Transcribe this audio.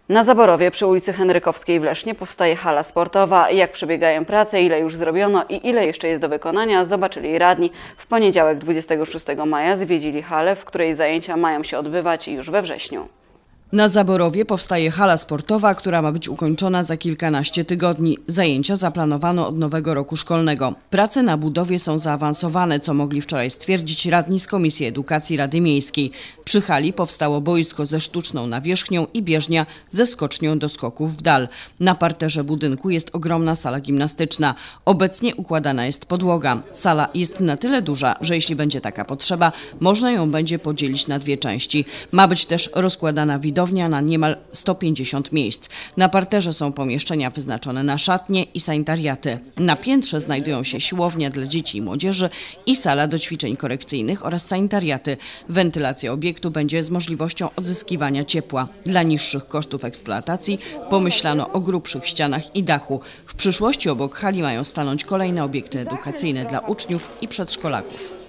Na Zaborowie przy ulicy Henrykowskiej w Lesznie powstaje hala sportowa. Jak przebiegają prace, ile już zrobiono i ile jeszcze jest do wykonania, zobaczyli radni. W poniedziałek 26 maja zwiedzili halę, w której zajęcia mają się odbywać już we wrześniu. Na Zaborowie powstaje hala sportowa, która ma być ukończona za kilkanaście tygodni. Zajęcia zaplanowano od nowego roku szkolnego. Prace na budowie są zaawansowane, co mogli wczoraj stwierdzić radni z Komisji Edukacji Rady Miejskiej. Przy hali powstało boisko ze sztuczną nawierzchnią i bieżnia ze skocznią do skoków w dal. Na parterze budynku jest ogromna sala gimnastyczna. Obecnie układana jest podłoga. Sala jest na tyle duża, że jeśli będzie taka potrzeba, można ją będzie podzielić na dwie części. Ma być też rozkładana widownia na niemal 150 miejsc. Na parterze są pomieszczenia wyznaczone na szatnie i sanitariaty. Na piętrze znajdują się siłownia dla dzieci i młodzieży i sala do ćwiczeń korekcyjnych oraz sanitariaty. Wentylacja obiektu będzie z możliwością odzyskiwania ciepła. Dla niższych kosztów eksploatacji pomyślano o grubszych ścianach i dachu. W przyszłości obok hali mają stanąć kolejne obiekty edukacyjne dla uczniów i przedszkolaków.